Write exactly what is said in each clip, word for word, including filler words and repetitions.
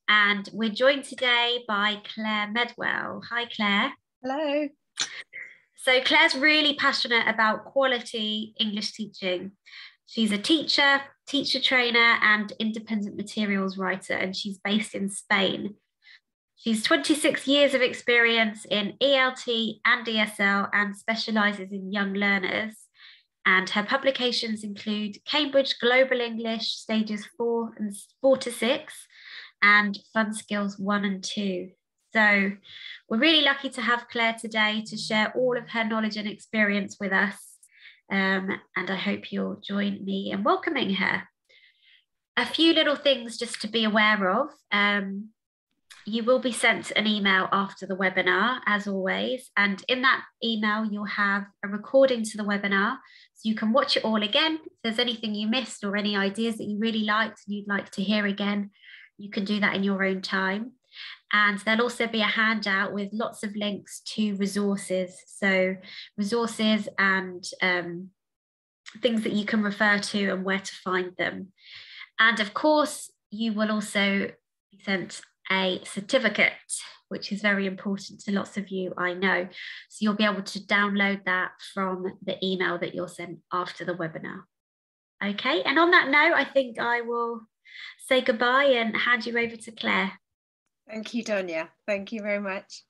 and we're joined today by Claire Medwell. Hi, Claire. Hello. So Claire's really passionate about quality English teaching. She's a teacher, teacher trainer, and independent materials writer, and she's based in Spain. She's twenty-six years of experience in E L T and E S L and specialises in young learners. And her publications include Cambridge Global English stages four and four to six and Fun Skills one and two. So we're really lucky to have Claire today to share all of her knowledge and experience with us. Um, and I hope you'll join me in welcoming her. A few little things just to be aware of. Um, you will be sent an email after the webinar, as always. And in that email, you'll have a recording to the webinar. So you can watch it all again. If there's anything you missed or any ideas that you really liked and you'd like to hear again, you can do that in your own time. And there'll also be a handout with lots of links to resources. So resources and um, things that you can refer to and where to find them. And of course, you will also be sent a certificate, which is very important to lots of you, I know. So you'll be able to download that from the email that you're sent after the webinar. Okay, and on that note, I think I will say goodbye and hand you over to Claire. Thank you, Donia. Thank you very much.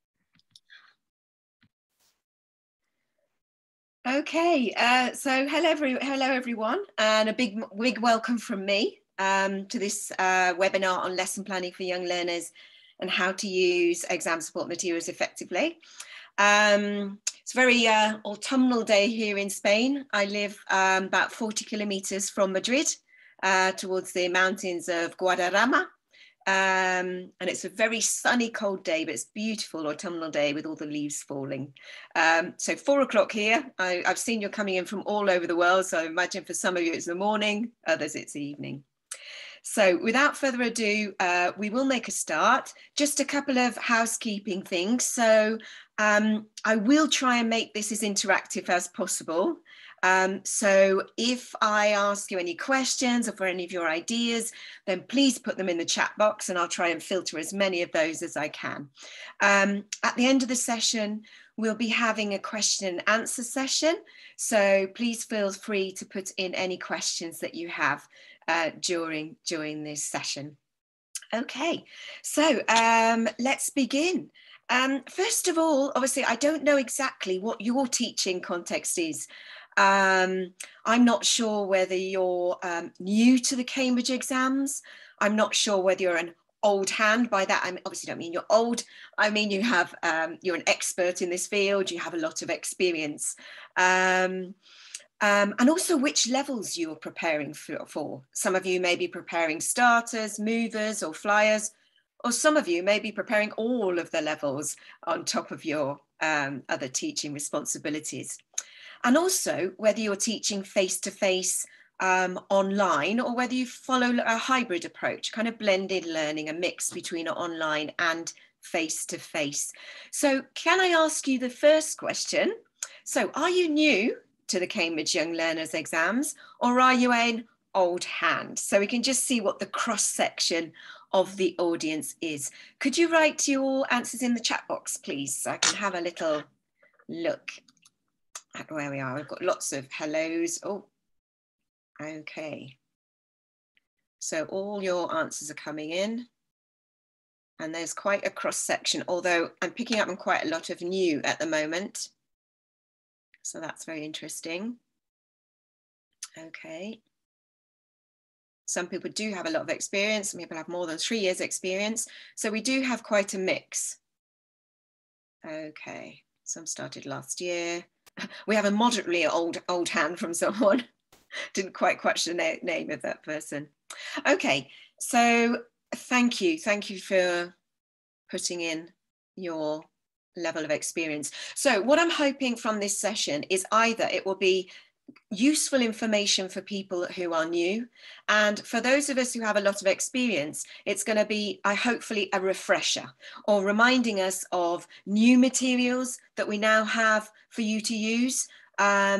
Okay, uh, so hello, every, hello everyone, and a big, big welcome from me um, to this uh, webinar on lesson planning for young learners and how to use exam support materials effectively. Um, it's a very uh, autumnal day here in Spain. I live um, about forty kilometers from Madrid uh, towards the mountains of Guadarrama. Um, and it's a very sunny, cold day, but it's a beautiful autumnal day with all the leaves falling. Um, so four o'clock here. I, I've seen you're coming in from all over the world. So I imagine for some of you it's the morning, others it's the evening. So without further ado, uh, we will make a start. Just a couple of housekeeping things. So um, I will try and make this as interactive as possible. Um, so if I ask you any questions or for any of your ideas, then please put them in the chat box and I'll try and filter as many of those as I can. Um, at the end of the session, we'll be having a question and answer session. So please feel free to put in any questions that you have uh, during, during this session. Okay, so um, let's begin. Um, first of all, obviously, I don't know exactly what your teaching context is. Um, I'm not sure whether you're um, new to the Cambridge exams. I'm not sure whether you're an old hand. By that, I obviously don't mean you're old. I mean you have, um, you're an expert in this field. You have a lot of experience. Um, um, and also which levels you're preparing for, for. Some of you may be preparing starters, movers or flyers, or some of you may be preparing all of the levels on top of your um, other teaching responsibilities. And also whether you're teaching face-to-face um, online or whether you follow a hybrid approach, kind of blended learning, a mix between online and face-to-face. So can I ask you the first question? So are you new to the Cambridge Young Learners exams or are you an old hand? So we can just see what the cross-section of the audience is. Could you write your answers in the chat box, please, so I can have a little look at where we are. We've got lots of hellos. Oh, okay. So all your answers are coming in. And there's quite a cross section, although I'm picking up on quite a lot of new at the moment. So that's very interesting. Okay. Some people do have a lot of experience. Some people have more than three years experience. So we do have quite a mix. Okay, some started last year. We have a moderately old old hand from someone. Didn't quite catch the na name of that person. Okay, so thank you. Thank you for putting in your level of experience. So what I'm hoping from this session is either it will be useful information for people who are new, and for those of us who have a lot of experience, it's going to be I hopefully a refresher or reminding us of new materials that we now have for you to use, um,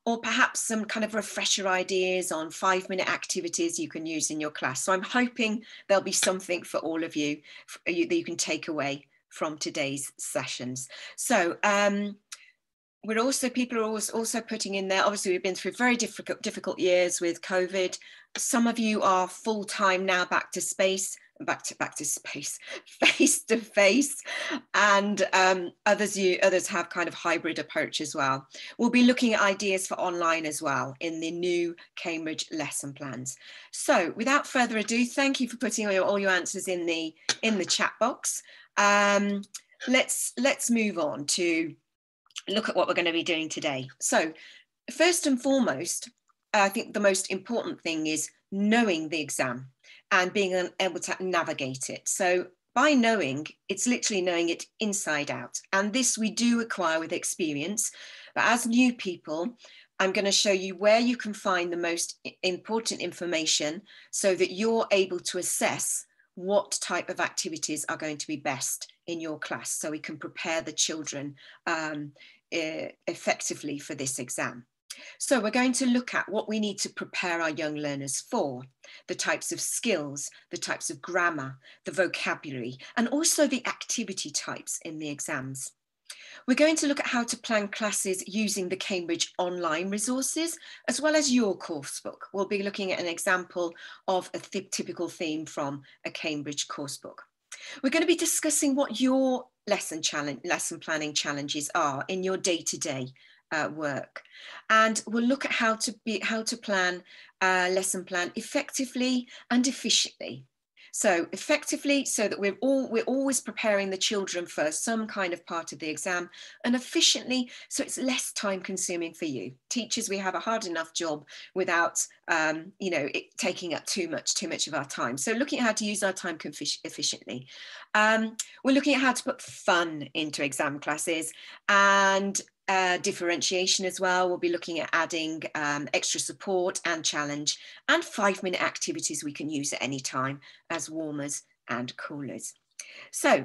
or perhaps some kind of refresher ideas on five minute activities you can use in your class. So I'm hoping there'll be something for all of you, for you that you can take away from today's sessions. So um, we're also, people are always also putting in there, obviously we've been through very difficult, difficult years with COVID. Some of you are full-time now back to space, back to back to space, face to face, and um, others you others have kind of hybrid approach as well. We'll be looking at ideas for online as well in the new Cambridge lesson plans. So without further ado, thank you for putting all your, all your answers in the in the chat box. Um, let's let's move on to look at what we're going to be doing today. So first and foremost, I think the most important thing is knowing the exam and being able to navigate it. So by knowing, it's literally knowing it inside out. And this we do acquire with experience. But as new people, I'm going to show you where you can find the most important information so that you're able to assess what type of activities are going to be best in your class, so we can prepare the children um, uh, effectively for this exam. So we're going to look at what we need to prepare our young learners for, the types of skills, the types of grammar, the vocabulary, and also the activity types in the exams. We're going to look at how to plan classes using the Cambridge online resources, as well as your coursebook. We'll be looking at an example of a th- typical theme from a Cambridge coursebook. We're going to be discussing what your lesson challenge, lesson planning challenges are in your day-to-day uh, work, and we'll look at how to be how to plan a lesson plan effectively and efficiently. So effectively, so that we're all we're always preparing the children for some kind of part of the exam, and efficiently, so it's less time consuming for you. Teachers, we have a hard enough job without um, you know, it taking up too much, too much of our time. So looking at how to use our time efficiently. Um, we're looking at how to put fun into exam classes, and Uh, differentiation as well. We'll be looking at adding um, extra support and challenge, and five minute activities we can use at any time as warmers and coolers. So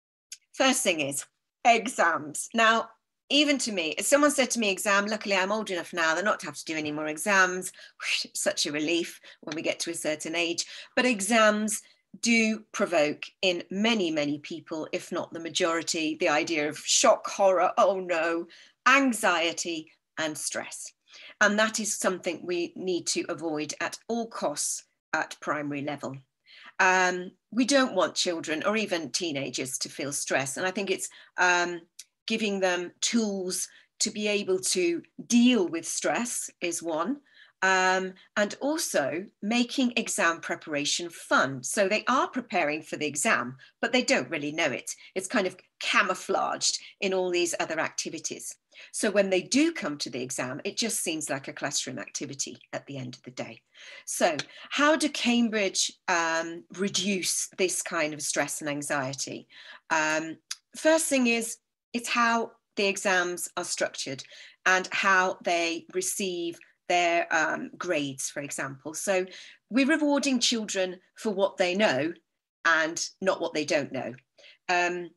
first thing is exams. Now, even to me, if someone said to me exam, luckily I'm old enough now that not to have to do any more exams. Such a relief when we get to a certain age. But exams do provoke in many, many people, if not the majority, the idea of shock, horror, oh no, anxiety and stress. And that is something we need to avoid at all costs at primary level. Um, we don't want children or even teenagers to feel stress. And I think it's um, giving them tools to be able to deal with stress is one. Um, and also making exam preparation fun. So they are preparing for the exam, but they don't really know it. It's kind of camouflaged in all these other activities. So when they do come to the exam, it just seems like a classroom activity at the end of the day. So how do Cambridge um, reduce this kind of stress and anxiety? Um, first thing is, it's how the exams are structured and how they receive their um, grades, for example. So we're rewarding children for what they know and not what they don't know. Um,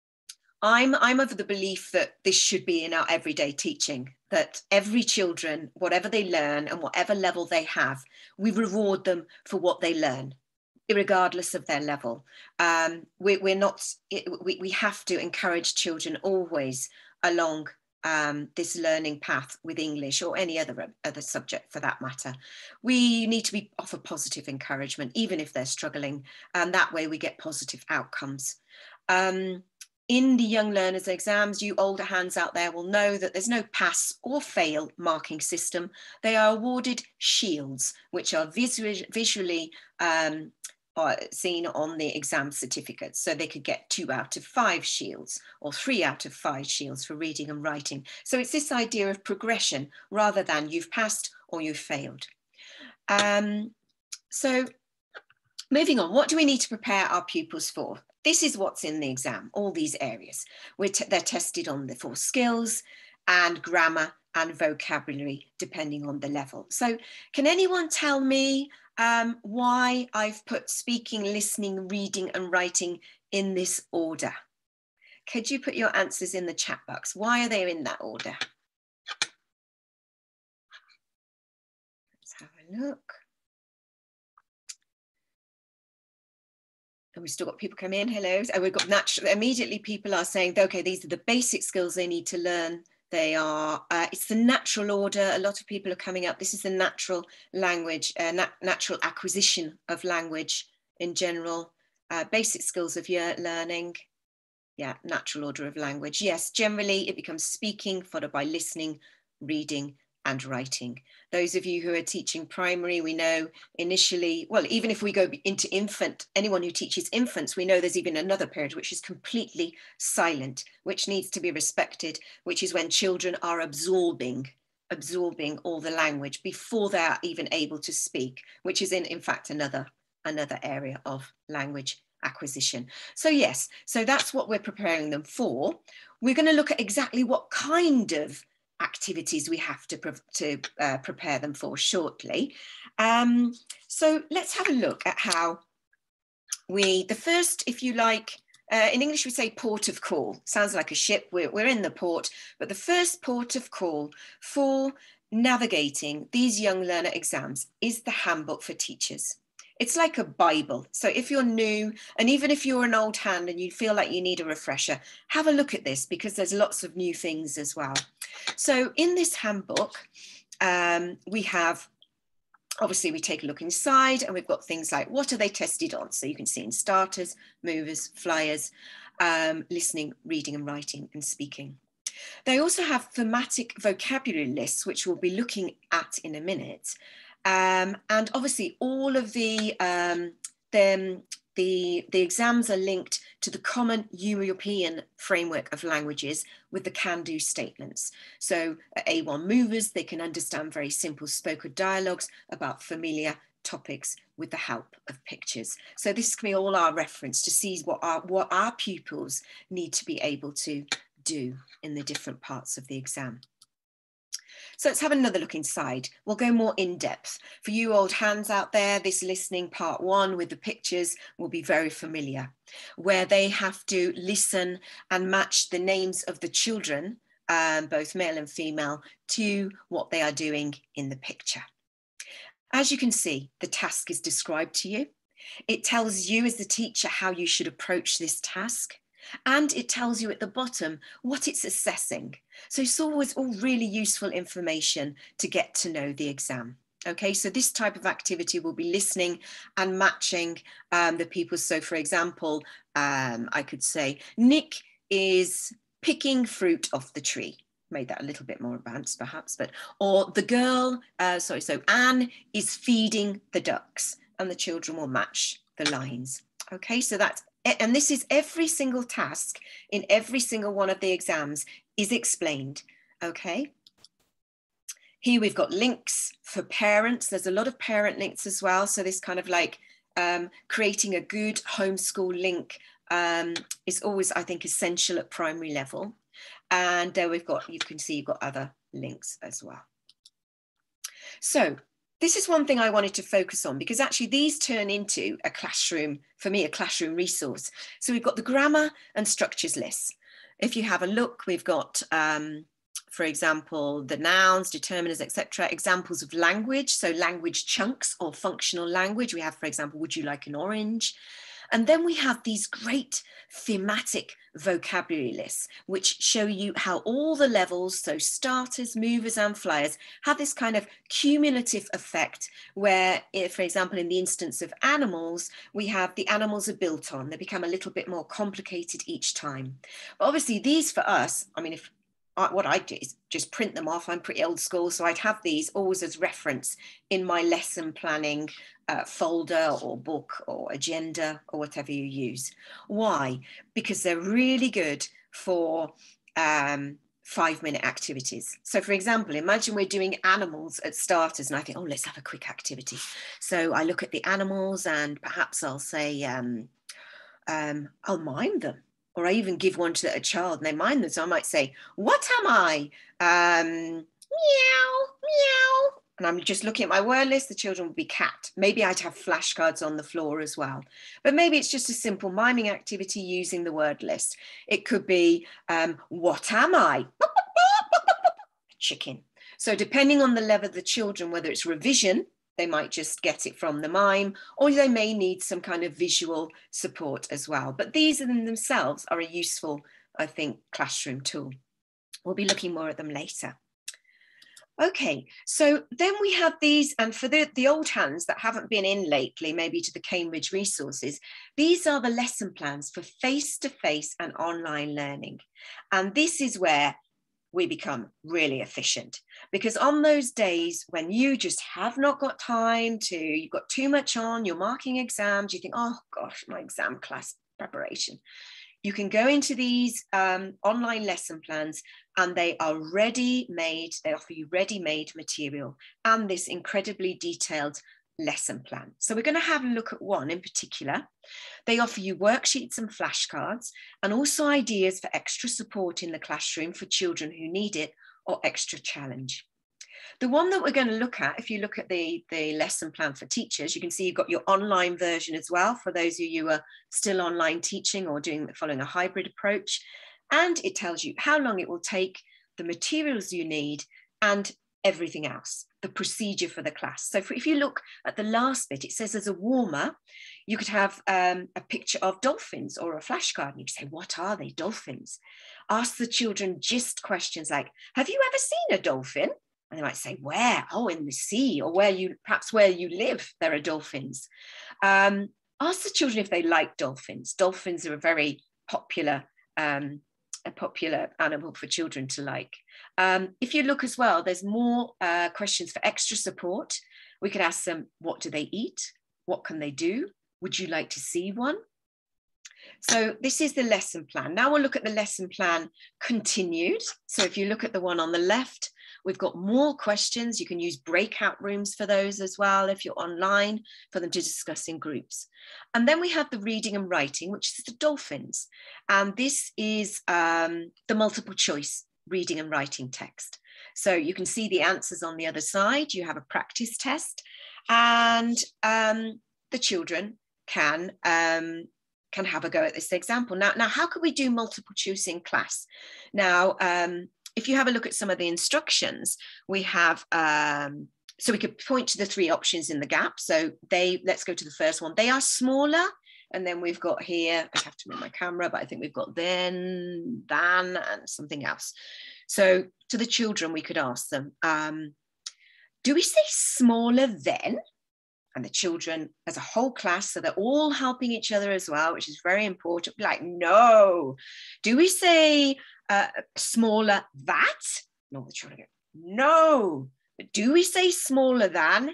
I'm, I'm of the belief that this should be in our everyday teaching, that every children, whatever they learn and whatever level they have, we reward them for what they learn, regardless of their level. Um, we, we're not, we, we have to encourage children always along Um, this learning path with English or any other other subject for that matter. We need to be offer positive encouragement, even if they're struggling, and that way we get positive outcomes. Um, in the young learners exams, you older hands out there will know that there's no pass or fail marking system. They are awarded shields, which are visually, visually um, Uh, seen on the exam certificate. So they could get two out of five shields or three out of five shields for reading and writing. So it's this idea of progression rather than you've passed or you've failed. Um, so moving on, what do we need to prepare our pupils for? This is what's in the exam, all these areas. We're t- they're tested on the four skills and grammar and vocabulary, depending on the level. So can anyone tell me um, why I've put speaking, listening, reading and writing in this order? Could you put your answers in the chat box? Why are they in that order? a look. And we've still got people come in, hello. And we've got natural, immediately people are saying, okay, these are the basic skills they need to learn. They are, uh, it's the natural order. A lot of people are coming up. This is the natural language, uh, nat natural acquisition of language in general. Uh, basic skills of year learning. Yeah, natural order of language. Yes, generally it becomes speaking, followed by listening, reading, and writing. Those of you who are teaching primary, we know initially, well, even if we go into infant, anyone who teaches infants, we know there's even another period which is completely silent, which needs to be respected, which is when children are absorbing, absorbing all the language before they're even able to speak, which is in, in fact, another, another area of language acquisition. So yes, so that's what we're preparing them for. We're going to look at exactly what kind of activities we have to, pre to uh, prepare them for shortly. Um, so let's have a look at how we, the first, if you like, uh, in English we say port of call. Sounds like a ship, we're, we're in the port, but the first port of call for navigating these young learner exams is the Handbook for Teachers. It's like a Bible. So if you're new, and even if you're an old hand and you feel like you need a refresher, have a look at this because there's lots of new things as well. So in this handbook, um, we have, obviously we take a look inside and we've got things like, what are they tested on? So you can see in starters, movers, flyers, um, listening, reading and writing and speaking. They also have thematic vocabulary lists, which we'll be looking at in a minute. Um, and obviously all of the, um, the, the, the exams are linked to the Common European Framework of Languages with the can-do statements. So at A one movers, they can understand very simple spoken dialogues about familiar topics with the help of pictures. So this can be all our reference to see what our, what our pupils need to be able to do in the different parts of the exam. So let's have another look inside. We'll go more in depth. For you old hands out there, this listening part one with the pictures will be very familiar, where they have to listen and match the names of the children, um, both male and female, to what they are doing in the picture. As you can see, the task is described to you. It tells you as the teacher how you should approach this task. And it tells you at the bottom what it's assessing. So it's always all really useful information to get to know the exam. Okay, so this type of activity will be listening and matching um, the people. So for example, um, I could say, Nick is picking fruit off the tree. Made that a little bit more advanced perhaps, but, or the girl, uh, sorry, so Anne is feeding the ducks, and the children will match the lines. Okay, so that's, and this is every single task in every single one of the exams is explained, okay? Here we've got links for parents. There's a lot of parent links as well. So this kind of like um, creating a good homeschool link um, is always, I think, essential at primary level. And there we've got, you can see you've got other links as well. So this is one thing I wanted to focus on because actually these turn into a classroom, for me, a classroom resource. So we've got the grammar and structures lists. If you have a look, we've got, um, for example, the nouns, determiners, et cetera, examples of language. So language chunks or functional language. We have, for example, would you like an orange? And then we have these great thematic vocabulary lists, which show you how all the levels, so starters, movers and flyers, have this kind of cumulative effect where, if, for example, in the instance of animals, we have the animals are built on, they become a little bit more complicated each time. But obviously these for us, I mean, if I, what I do is just print them off. I'm pretty old school, so I'd have these always as reference in my lesson planning uh, folder or book or agenda or whatever you use. Why? Because they're really good for um, five minute activities. So for example, imagine we're doing animals at starters and I think, oh, let's have a quick activity. So I look at the animals and perhaps I'll say, um, um, I'll mime them. Or I even give one to a child and they mind them. So I might say, what am I? Um, meow, meow. And I'm just looking at my word list. The children would be cat. Maybe I'd have flashcards on the floor as well. But maybe it's just a simple miming activity using the word list. It could be, um, what am I? Chicken. So depending on the level of the children, whether it's revision they might just get it from the mime, or they may need some kind of visual support as well. But these in themselves are a useful, I think, classroom tool. We'll be looking more at them later. Okay, so then we have these, and for the, the old hands that haven't been in lately, maybe to the Cambridge resources, these are the lesson plans for face-to-face and online learning. And this is where we become really efficient, because on those days when you just have not got time to, you've got too much on, you're marking exams, you think, oh gosh, my exam class preparation. You can go into these um, online lesson plans and they are ready-made, they offer you ready-made material and this incredibly detailed lesson plan. So we're going to have a look at one in particular. They offer you worksheets and flashcards and also ideas for extra support in the classroom for children who need it or extra challenge. The one that we're going to look at, if you look at the, the lesson plan for teachers, you can see you've got your online version as well for those of you who are still online teaching or doing following a hybrid approach. And it tells you how long it will take, the materials you need, and everything else, the procedure for the class. So for, if you look at the last bit, it says as a warmer, you could have um, a picture of dolphins or a flashcard, and you say, what are they, dolphins? Ask the children just questions like, have you ever seen a dolphin? And they might say, where? Oh, in the sea, or where you, perhaps where you live, there are dolphins. Um, ask the children if they like dolphins. Dolphins are a very popular, um, a popular animal for children to like. Um, if you look as well, there's more uh, questions for extra support. We could ask them, what do they eat? What can they do? Would you like to see one? So this is the lesson plan. Now we'll look at the lesson plan continued. So if you look at the one on the left, we've got more questions. You can use breakout rooms for those as well if you're online, for them to discuss in groups. And then we have the reading and writing, which is the dolphins. And this is um, the multiple choice reading and writing text. So you can see the answers on the other side. You have a practice test and um, the children can um, can have a go at this example. Now, now how could we do multiple choice in class? Now, um, if you have a look at some of the instructions, we have, um, so we could point to the three options in the gap. So they, let's go to the first one. They are smaller. And then we've got here, I have to move my camera, but I think we've got then, than, and something else. So to the children, we could ask them, um, do we say smaller than? And the children as a whole class, so they're all helping each other as well, which is very important. Like, no. Do we say uh, smaller that? No, the children go, no. But do we say smaller than?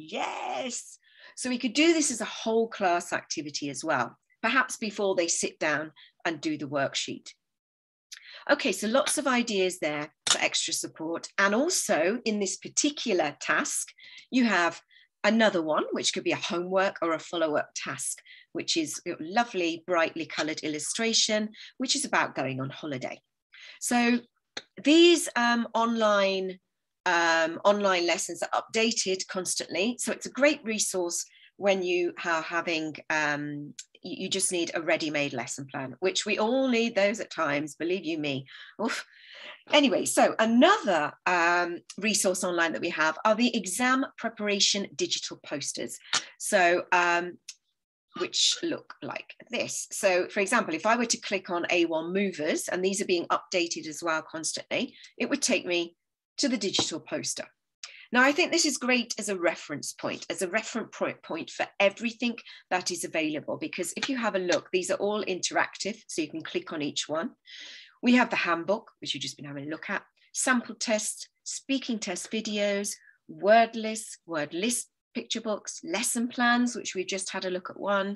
Yes. So we could do this as a whole class activity as well, perhaps before they sit down and do the worksheet. Okay, so lots of ideas there for extra support. And also in this particular task, you have another one, which could be a homework or a follow-up task, which is a lovely, brightly coloured illustration, which is about going on holiday. So these um, online, um, online lessons are updated constantly. So it's a great resource when you are having, um, you, you just need a ready-made lesson plan, which we all need those at times, believe you me. Oof. Anyway, so another um, resource online that we have are the exam preparation digital posters. So, um, which look like this. So for example, if I were to click on A one Movers, and these are being updated as well constantly, it would take me to the digital poster. Now, I think this is great as a reference point, as a reference point for everything that is available, because if you have a look, these are all interactive, so you can click on each one. We have the handbook, which you've just been having a look at, sample tests, speaking test videos, word lists, word list picture books, lesson plans, which we've just had a look at one,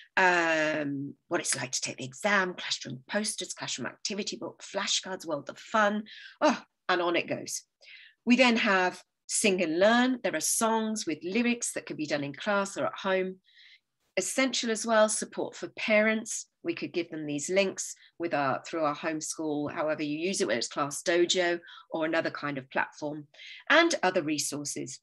um, what it's like to take the exam, classroom posters, classroom activity book, flashcards, World of Fun, oh, and on it goes. We then have Sing and Learn. There are songs with lyrics that could be done in class or at home. Essential as well, support for parents. We could give them these links with our, through our homeschool, however you use it, whether it's Class Dojo or another kind of platform, and other resources.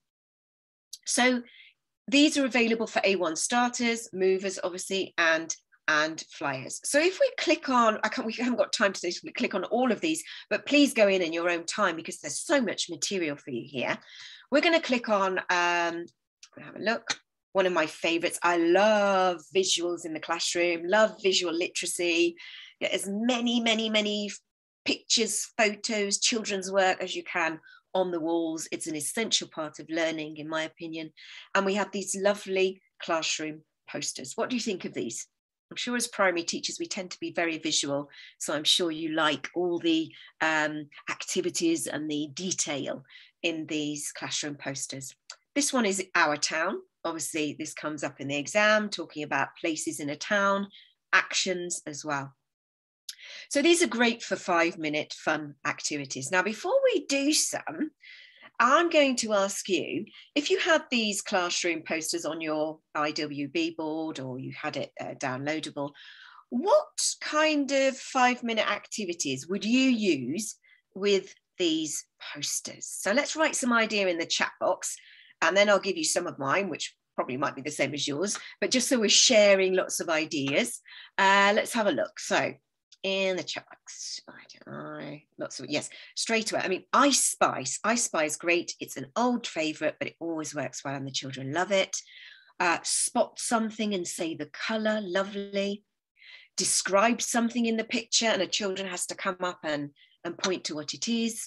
So these are available for A one starters, movers, obviously, and, and flyers. So if we click on, I can't, we haven't got time today to click on all of these, but please go in in your own time because there's so much material for you here. We're going to click on um, have a look. One of my favorites. I love visuals in the classroom, love visual literacy. Get as many, many, many pictures, photos, children's work as you can on the walls. It's an essential part of learning, in my opinion. And we have these lovely classroom posters. What do you think of these? I'm sure as primary teachers, we tend to be very visual. So I'm sure you like all the um, activities and the detail in these classroom posters. This one is Our Town. Obviously, this comes up in the exam, talking about places in a town, actions as well. So these are great for five minute fun activities. Now, before we do some, I'm going to ask you, if you had these classroom posters on your I W B board or you had it uh, downloadable, what kind of five minute activities would you use with these posters? So let's write some idea in the chat box. And then I'll give you some of mine, which probably might be the same as yours, but just so we're sharing lots of ideas, uh, let's have a look. So in the chat box, I, lots of, yes, straight away. I mean, I Spy, I Spy is great. It's an old favorite, but it always works well and the children love it. Uh, spot something and say the color, lovely. Describe something in the picture and a children has to come up and, and point to what it is.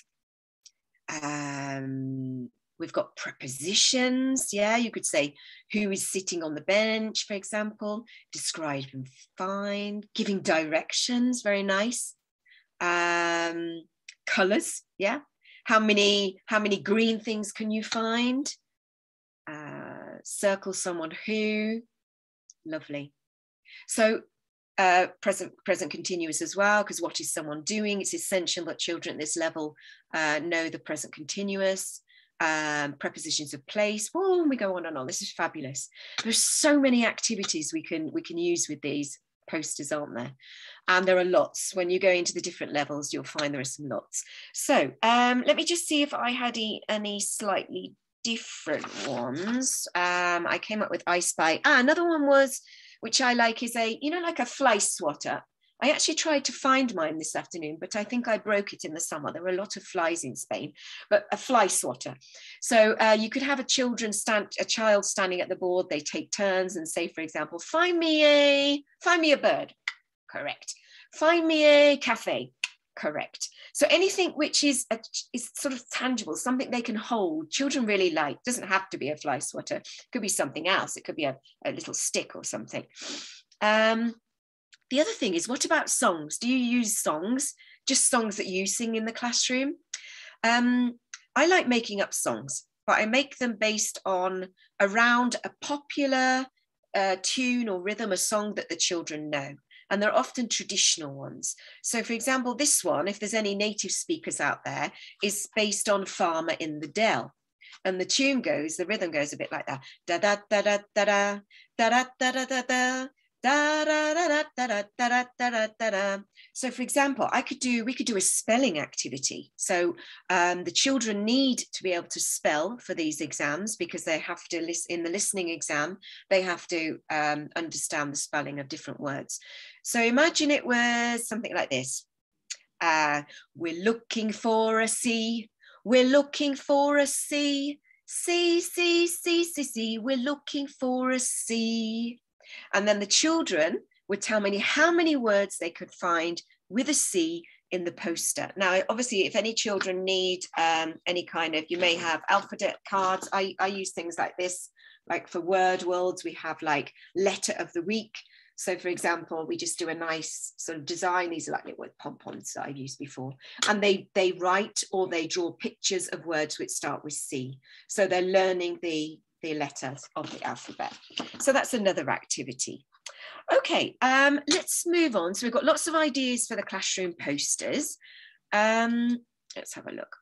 Um, We've got prepositions. Yeah, you could say who is sitting on the bench, for example. Describe and find. Giving directions, very nice. Um, colors, yeah. How many, how many green things can you find? Uh, circle someone who. Lovely. So uh, present, present continuous as well, because what is someone doing? It's essential that children at this level uh, know the present continuous. Um, prepositions of place. Oh, and we go on and on. This is fabulous. There's so many activities we can we can use with these posters, aren't there? And there are lots. When you go into the different levels, you'll find there are some lots. So um, let me just see if I had any, any slightly different ones. Um, I came up with I Spy. Ah, another one was, which I like, is a, you know, like a fly swatter. I actually tried to find mine this afternoon, but I think I broke it in the summer. There were a lot of flies in Spain, but a fly swatter. So uh, you could have a children stand, a child standing at the board. They take turns and say, for example, find me a, find me a bird. Correct. Find me a cafe. Correct. So anything which is a, is sort of tangible, something they can hold. Children really like. Doesn't have to be a fly swatter. It could be something else. It could be a, a little stick or something. Um, The other thing is, what about songs? Do you use songs, just songs that you sing in the classroom? Um, I like making up songs, but I make them based on around a popular uh, tune or rhythm, a song that the children know. And they're often traditional ones. So for example, this one, if there's any native speakers out there, is based on Farmer in the Dell. And the tune goes, the rhythm goes a bit like that. Da da da da da da da da da da da da. Da, da, da, da, da, da, da, da, da, da. So for example, I could do, we could do a spelling activity. So um, the children need to be able to spell for these exams because they have to listen in the listening exam, they have to um, understand the spelling of different words. So imagine it was something like this. Uh, we're looking for a C, we're looking for a C, C, C, C, C, C, we're looking for a C. And then the children would tell me how many words they could find with a C in the poster. Now, obviously, if any children need um, any kind of, you may have alphabet cards. I, I use things like this, like for word worlds, we have like letter of the week. So for example, we just do a nice sort of design. These are like little pom-poms that I've used before. And they, they write or they draw pictures of words which start with C. So they're learning the the letters of the alphabet. So that's another activity. Okay, um, let's move on. So we've got lots of ideas for the classroom posters. Um, let's have a look.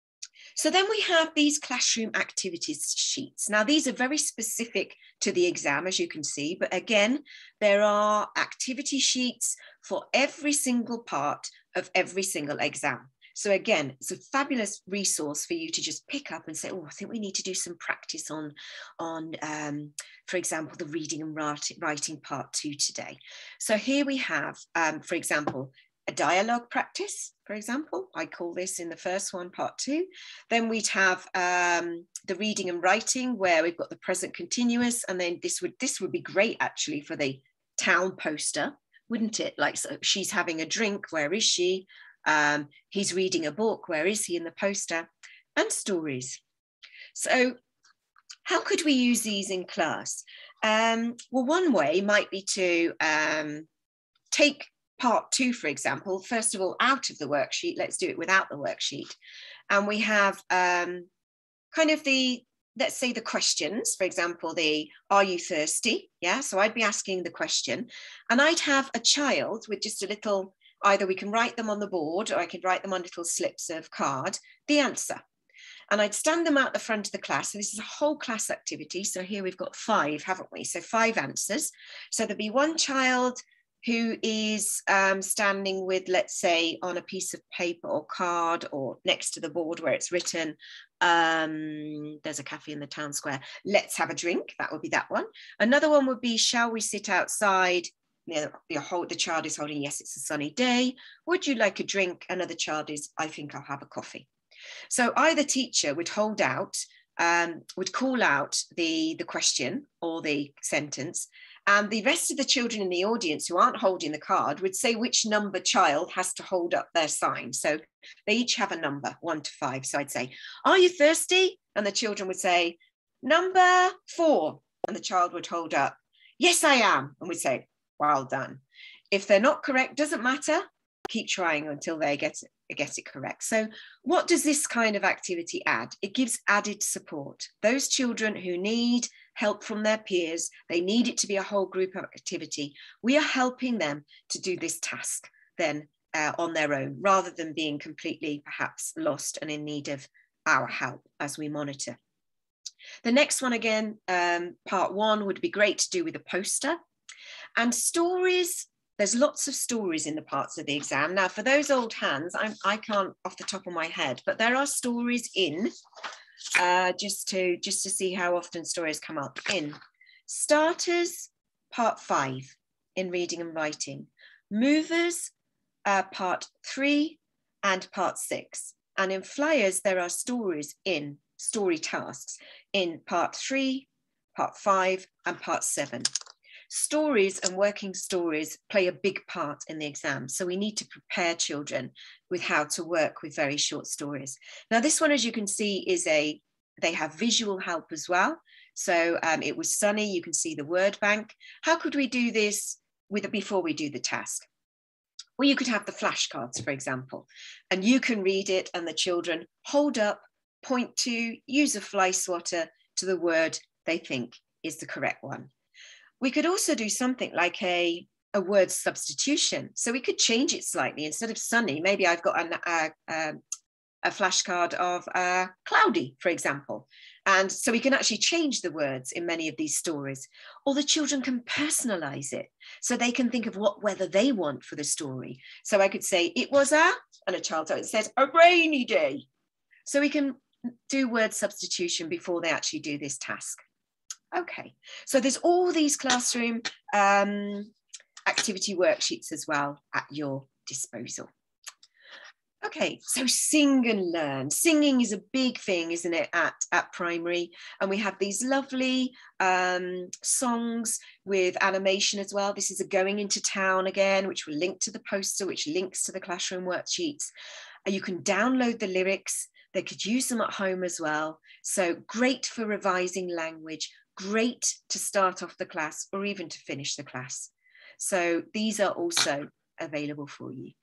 So then we have these classroom activities sheets. Now these are very specific to the exam, as you can see, but again, there are activity sheets for every single part of every single exam. So again, it's a fabulous resource for you to just pick up and say, oh, I think we need to do some practice on, on um, for example, the reading and writing part two today. So here we have, um, for example, a dialogue practice, for example. I call this in the first one, part two. Then we'd have um, the reading and writing, where we've got the present continuous, and then this would this would be great actually for the town poster, wouldn't it? Like, so she's having a drink, where is she? Um, he's reading a book, where is he in the poster? And stories. So how could we use these in class? Um, well, one way might be to um, take part two, for example, first of all, out of the worksheet. Let's do it without the worksheet. And we have um, kind of the, let's say the questions, for example, the, are you thirsty? Yeah, so I'd be asking the question, and I'd have a child with just a little, either we can write them on the board, or I could write them on little slips of card, the answer. And I'd stand them out the front of the class. So this is a whole class activity. So here we've got five, haven't we? So five answers. So there'll be one child who is um, standing with, let's say, on a piece of paper or card, or next to the board where it's written, um, there's a cafe in the town square, let's have a drink. That would be that one. Another one would be, shall we sit outside? You know, the, the child is holding, yes, it's a sunny day. Would you like a drink? Another child is, I think I'll have a coffee. So either teacher would hold out, um, would call out the, the question or the sentence, and the rest of the children in the audience who aren't holding the card would say which number child has to hold up their sign. So they each have a number, one to five. So I'd say, are you thirsty? And the children would say, number four. And the child would hold up, yes, I am. And we'd say, well done. If they're not correct, doesn't matter. Keep trying until they get it. get it correct. So what does this kind of activity add? It gives added support. Those children who need help from their peers, they need it to be a whole group activity. We are helping them to do this task then uh, on their own, rather than being completely perhaps lost and in need of our help as we monitor. The next one again, um, part one, would be great to do with a poster. And stories, there's lots of stories in the parts of the exam. Now, for those old hands, I'm, I can't off the top of my head, but there are stories in, uh, just, to, just to see how often stories come up in. Starters, part five, in reading and writing. Movers, uh, part three and part six. And in flyers, there are stories in, story tasks, in part three, part five, and part seven. Stories and working stories play a big part in the exam. So we need to prepare children with how to work with very short stories. Now, this one, as you can see, is a, they have visual help as well. So um, it was sunny, you can see the word bank. How could we do this with before we do the task? Well, you could have the flashcards, for example, and you can read it and the children hold up, point to, use a fly swatter to the word they think is the correct one. We could also do something like a, a word substitution. So we could change it slightly. Instead of sunny, maybe I've got an, a, a, a flashcard of uh, cloudy, for example. And so we can actually change the words in many of these stories. Or the children can personalize it. So they can think of what weather they want for the story. So I could say, it was a, and a child says, a rainy day. So we can do word substitution before they actually do this task. Okay, so there's all these classroom um, activity worksheets as well at your disposal. Okay, so sing and learn. Singing is a big thing, isn't it, at, at primary? And we have these lovely um, songs with animation as well. This is a Going Into Town again, which will link to the poster, which links to the classroom worksheets. And you can download the lyrics. They could use them at home as well. So great for revising language. Great to start off the class or even to finish the class. So these are also available for you.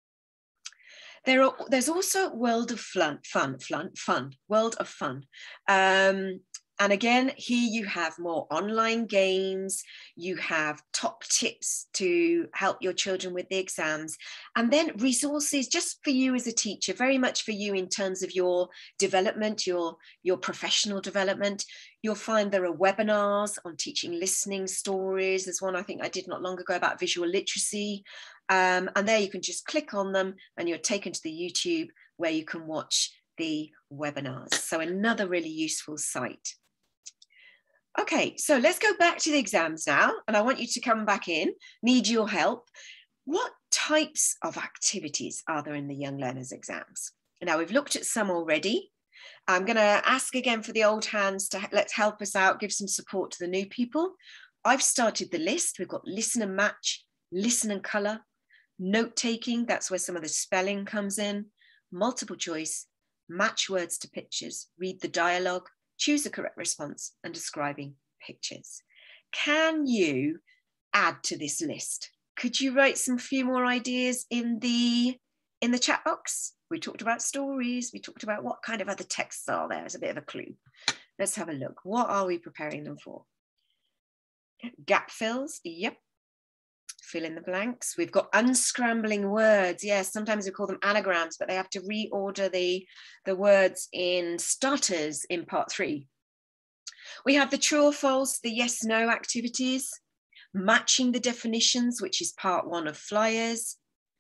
There are, there's also World of Fun, fun, fun, fun, World of Fun. Um, and again, here you have more online games, you have top tips to help your children with the exams, and then resources just for you as a teacher, very much for you in terms of your development, your, your professional development. You'll find there are webinars on teaching listening stories. There's one I think I did not long ago about visual literacy. Um, and there you can just click on them and you're taken to the YouTube where you can watch the webinars. So another really useful site. Okay, so let's go back to the exams now. And I want you to come back in, need your help. What types of activities are there in the Young Learners exams? Now, we've looked at some already. I'm going to ask again for the old hands to let's help us out, give some support to the new people. I've started the list. We've got listen and match, listen and colour, note taking, that's where some of the spelling comes in, multiple choice, match words to pictures, read the dialogue, choose a correct response, and describing pictures. Can you add to this list? Could you write some few more ideas in the in the chat box? We talked about stories. We talked about what kind of other texts are there as a bit of a clue. Let's have a look. What are we preparing them for? Gap fills. Yep. Fill in the blanks. We've got unscrambling words. Yes, sometimes we call them anagrams, but they have to reorder the, the words in starters in part three. We have the true or false, the yes, no activities, matching the definitions, which is part one of flyers.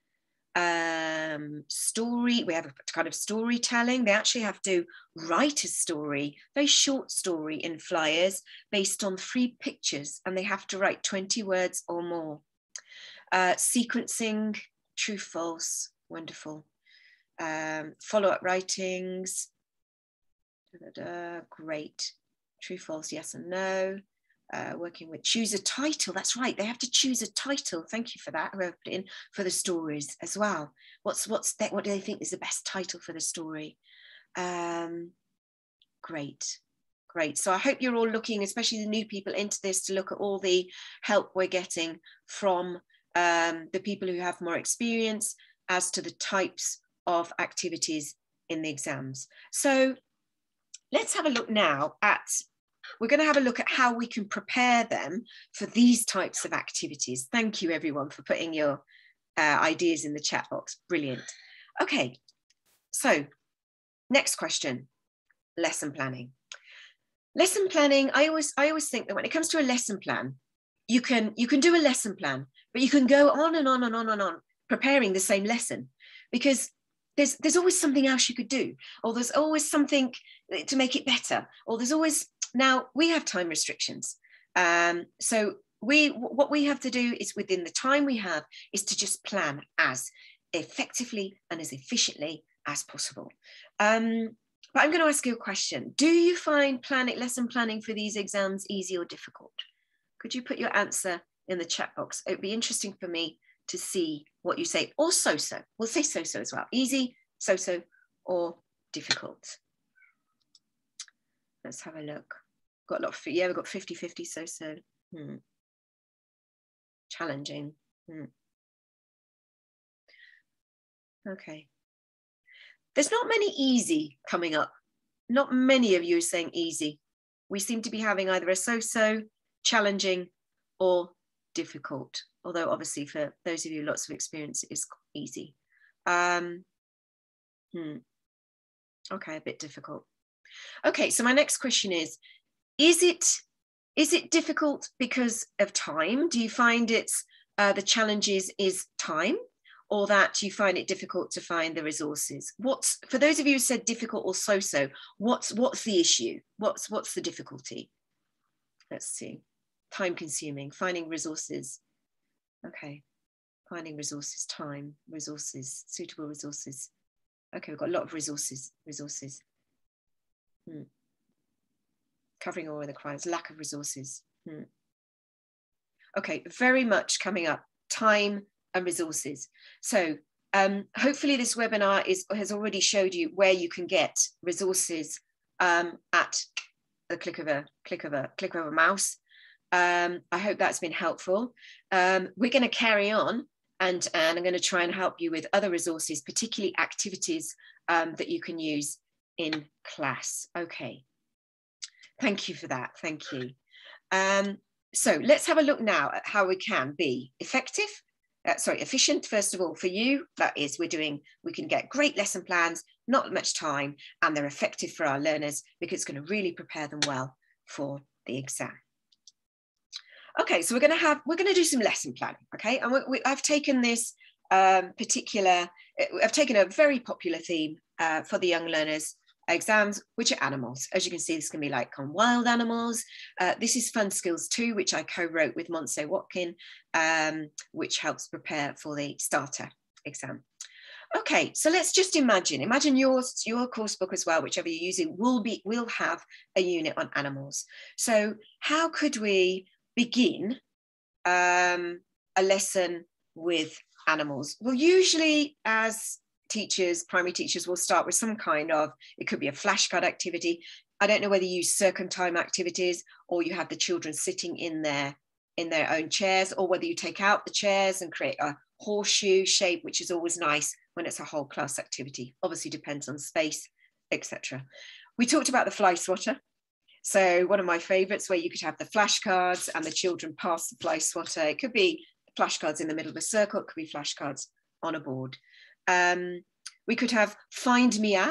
Um, story, we have a kind of storytelling. They actually have to write a story, very short story in flyers based on three pictures, and they have to write twenty words or more. Uh, sequencing, true, false, wonderful. Um, follow-up writings, da, da, da, great. True, false, yes and no. Uh, working with choose a title. That's right. They have to choose a title. Thank you for that. Whoever put it in for the stories as well. What's what's that? What do they think is the best title for the story? Um, great, great. So I hope you're all looking, especially the new people, into this to look at all the help we're getting from um, the people who have more experience as to the types of activities in the exams. So let's have a look now at. We're going to have a look at how we can prepare them for these types of activities. Thank you, everyone, for putting your uh, ideas in the chat box. Brilliant. Okay, so next question, lesson planning. Lesson planning, I always, I always think that when it comes to a lesson plan, you can, you can do a lesson plan, but you can go on and on and on and on preparing the same lesson, because there's, there's always something else you could do, or there's always something to make it better, or there's always, now we have time restrictions. Um, so we, what we have to do is within the time we have is to just plan as effectively and as efficiently as possible. Um, but I'm going to ask you a question. Do you find planning, lesson planning for these exams easy or difficult? Could you put your answer in the chat box? It would be interesting for me to see what you say, or so-so. We'll say so-so as well. Easy, so-so, or difficult. Let's have a look. Got a lot of, yeah, we've got fifty fifty so-so. Hmm. Challenging. Hmm. Okay. There's not many easy coming up. Not many of you are saying easy. We seem to be having either a so-so, challenging, or difficult. Although obviously for those of you lots of experience, it is easy. Um, hmm. Okay, a bit difficult. Okay, so my next question is, is it, is it difficult because of time? Do you find it's, uh, the challenges is time, or that you find it difficult to find the resources? What's, for those of you who said difficult or so-so, what's, what's the issue? What's, what's the difficulty? Let's see. Time consuming, finding resources. Okay, finding resources, time, resources, suitable resources. Okay, we've got a lot of resources, resources. Hmm. Covering all of the crimes, lack of resources. Hmm. Okay, very much coming up, time and resources. So um, hopefully this webinar is, has already showed you where you can get resources um, at the click of a, click of a, click of a mouse. Um, I hope that's been helpful. Um, we're going to carry on, and, and I'm going to try and help you with other resources, particularly activities um, that you can use in class. Okay, thank you for that. Thank you. Um, so let's have a look now at how we can be effective, uh, sorry, efficient. First of all, for you, that is, we're doing, we can get great lesson plans, not much time, and they're effective for our learners because it's going to really prepare them well for the exam. Okay, so we're going to have, we're going to do some lesson planning, okay? And we, we, I've taken this um, particular, I've taken a very popular theme uh, for the young learners exams, which are animals. As you can see, this can be like on wild animals. Uh, this is Fun Skills two, which I co-wrote with Montse Watkin, um, which helps prepare for the starter exam. Okay, so let's just imagine, imagine yours, your course book as well, whichever you're using, will be, will have a unit on animals. So how could we begin um, a lesson with animals? Well, usually as teachers, primary teachers, will start with some kind of, it could be a flashcard activity. I don't know whether you use circum time activities or you have the children sitting in their, in their own chairs, or whether you take out the chairs and create a horseshoe shape, which is always nice when it's a whole class activity. Obviously depends on space, et cetera. We talked about the fly swatter. So one of my favorites, where you could have the flashcards and the children pass the fly swatter. It could be flashcards in the middle of a circle, it could be flashcards on a board. Um, we could have find me a.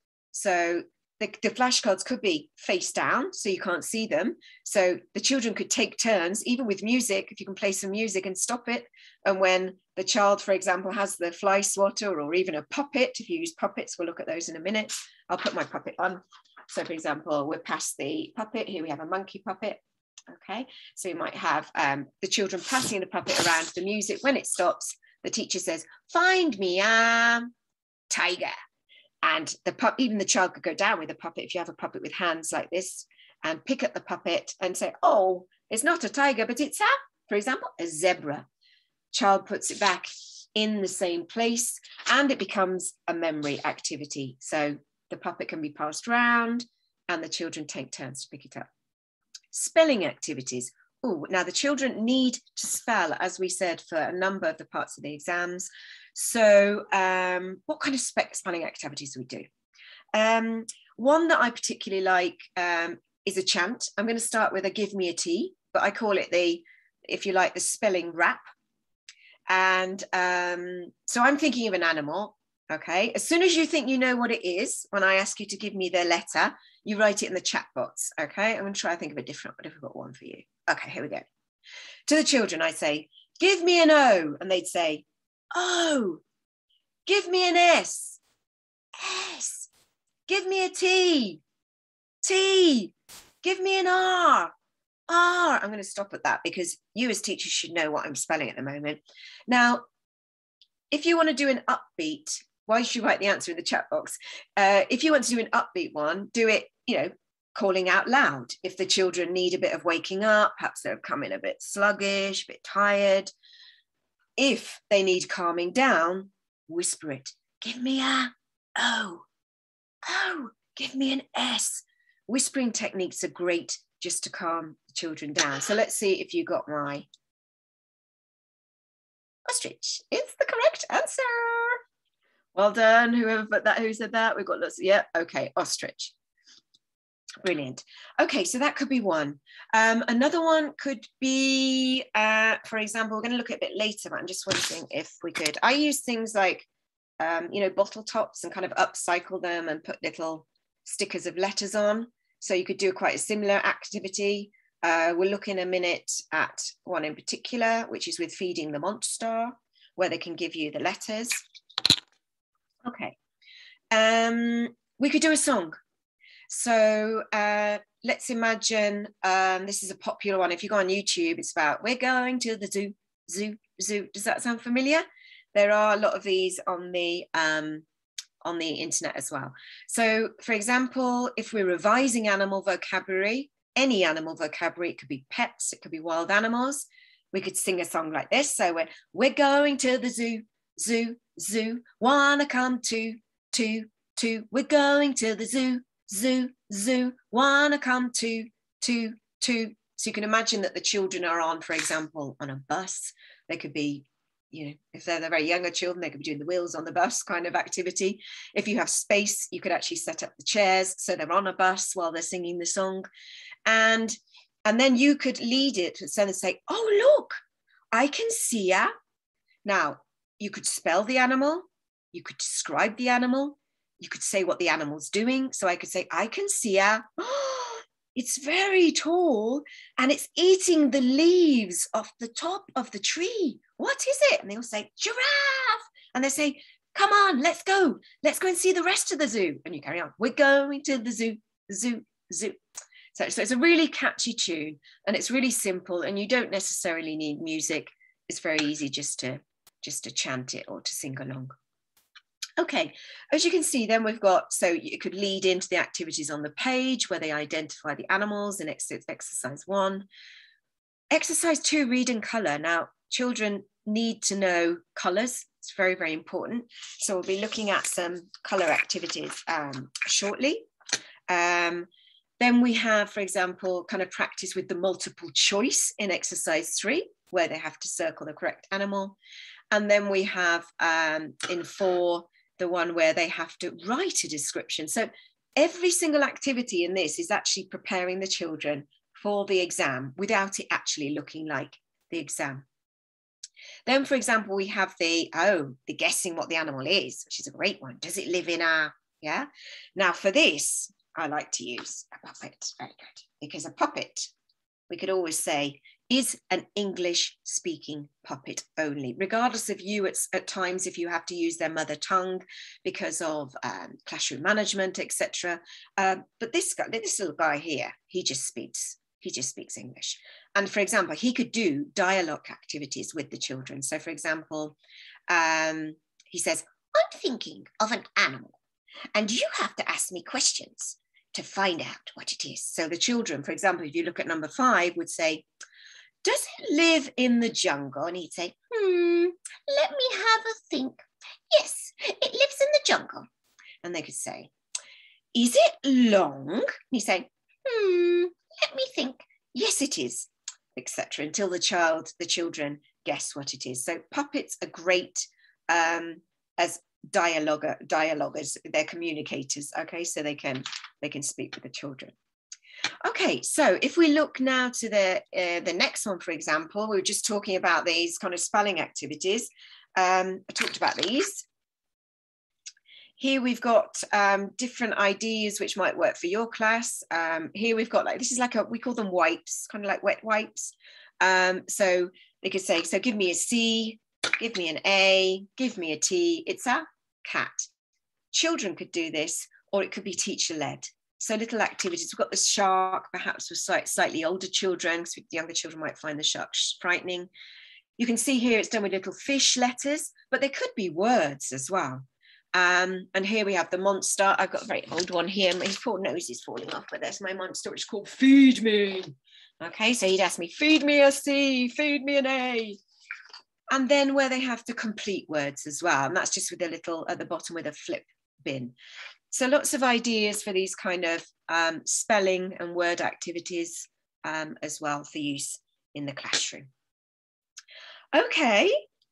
So the, the flashcards could be face down, so you can't see them. So the children could take turns, even with music, if you can play some music and stop it. And when the child, for example, has the fly swatter, or even a puppet, if you use puppets, we'll look at those in a minute. I'll put my puppet on. So for example, we're past the puppet. Here we have a monkey puppet. Okay, so we might have um, the children passing the puppet around. The music, when it stops, the teacher says, find me a tiger. And the pup, even the child could go down with the puppet, if you have a puppet with hands like this, and pick up the puppet and say, oh, it's not a tiger, but it's a, for example, a zebra. Child puts it back in the same place, and it becomes a memory activity. So the puppet can be passed around and the children take turns to pick it up. Spelling activities. Oh, now the children need to spell, as we said, for a number of the parts of the exams. So um, what kind of spelling activities do we do? Um, one that I particularly like um, is a chant. I'm going to start with a give me a T, but I call it the, if you like, the spelling rap. And um, so I'm thinking of an animal. Okay, as soon as you think you know what it is, when I ask you to give me the letter, you write it in the chat box. Okay, I'm going to try to think of a different, a difficult one for you. Okay, here we go. To the children, I say, give me an O, and they'd say, O. Give me an S, S. Give me a T, T. Give me an R, R. I'm going to stop at that because you as teachers should know what I'm spelling at the moment. Now, if you want to do an upbeat, why should you write the answer in the chat box? Uh, if you want to do an upbeat one, do it, you know, calling out loud. If the children need a bit of waking up, perhaps they're coming a bit sluggish, a bit tired. If they need calming down, whisper it. Give me a O, O, give me an S. Whispering techniques are great just to calm the children down. So let's see if you got my ostrich. It's the correct answer. Well done, whoever put that, who said that. We've got lots of, yeah, okay, ostrich. Brilliant. Okay, so that could be one. Um, another one could be, uh, for example, we're going to look at it a bit later, but I'm just wondering if we could. I use things like, um, you know, bottle tops and kind of upcycle them and put little stickers of letters on. So you could do quite a similar activity. Uh, we'll look in a minute at one in particular, which is with Feeding the Monster, where they can give you the letters. Okay. Um, we could do a song. So uh, let's imagine, um, this is a popular one. If you go on YouTube, it's about, we're going to the zoo, zoo, zoo. Does that sound familiar? There are a lot of these on the, um, on the internet as well. So for example, if we're revising animal vocabulary, any animal vocabulary, it could be pets, it could be wild animals, we could sing a song like this. So we're, we're going to the zoo, zoo, zoo, wanna come to, to, to, we're going to the zoo, zoo, zoo, wanna come to, to, to. So you can imagine that the children are on, for example, on a bus. They could be, you know, if they're the very younger children, they could be doing the wheels on the bus kind of activity. If you have space, you could actually set up the chairs so they're on a bus while they're singing the song. And, and then you could lead it and say, oh, look, I can see ya. Now, you could spell the animal, you could describe the animal, you could say what the animal's doing. So I could say, I can see ya. Oh, it's very tall and it's eating the leaves off the top of the tree. What is it? And they'll say, giraffe. And they say, come on, let's go. Let's go and see the rest of the zoo. And you carry on. We're going to the zoo, the zoo, the zoo. So, so it's a really catchy tune, and it's really simple, and you don't necessarily need music. It's very easy just to, just to chant it or to sing along. Okay, as you can see, then we've got, so you could lead into the activities on the page where they identify the animals in exercise one. Exercise two, read and colour. Now, children need to know colours. It's very, very important. So we'll be looking at some colour activities um, shortly. Um, then we have, for example, kind of practice with the multiple choice in exercise three, where they have to circle the correct animal. And then we have um, in four, the one where they have to write a description. So every single activity in this is actually preparing the children for the exam without it actually looking like the exam. Then, for example, we have the, oh, the guessing what the animal is, which is a great one. Does it live in our, yeah? Now for this, I like to use a puppet, very good, because a puppet, we could always say, is an English speaking puppet only, regardless of you at, at times if you have to use their mother tongue because of um, classroom management, et cetera. Um, but this guy, this little guy here, he just speaks, he just speaks English. And for example, he could do dialogue activities with the children. So for example, um, he says, I'm thinking of an animal and you have to ask me questions to find out what it is. So the children, for example, if you look at number five, would say, does it live in the jungle? And he'd say, hmm, let me have a think. Yes, it lives in the jungle. And they could say, is it long? And he'd say, hmm, let me think. Yes, it is, et cetera, until the child, the children guess what it is. So puppets are great um, as dialogue, dialoguers, they're communicators, okay? So they can, they can speak with the children. Okay, so if we look now to the, uh, the next one, for example, we were just talking about these kind of spelling activities. Um, I talked about these. Here we've got um, different ideas which might work for your class. Um, here we've got like, this is like a, we call them wipes, kind of like wet wipes. Um, so they could say, so give me a C, give me an A, give me a T, it's a cat. Children could do this, or it could be teacher led. So little activities. We've got the shark, perhaps for slightly older children, because the younger children might find the shark frightening. You can see here it's done with little fish letters, but they could be words as well. Um, and here we have the monster. I've got a very old one here. My poor nose is falling off, but there's my monster, which is called Feed Me. Okay, so he'd ask me, feed me a C, feed me an A. And then where they have to complete words as well. And that's just with a little at the bottom with a flip bin. So lots of ideas for these kind of um, spelling and word activities um, as well for use in the classroom. Okay,